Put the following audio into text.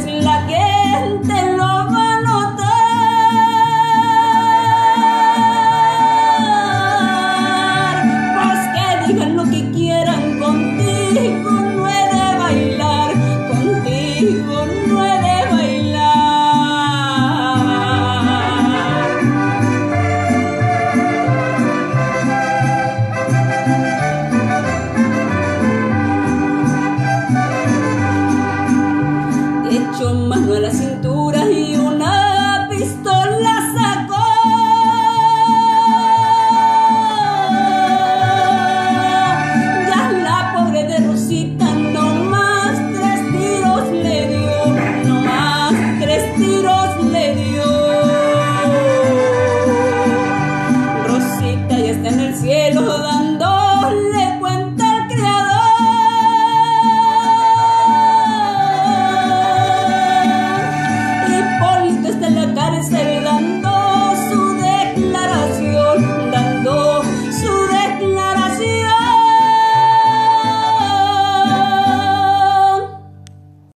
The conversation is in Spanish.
pues la gente lo va a notar. Pues que digan lo que quieran, contigo no he de bailar, contigo no he de bailar. Echó mano a la cintura y una pistola sacó. Ya la pobre de Rosita no más 3 tiros le dio, no más 3 tiros le dio. Rosita ya está en el cielo dando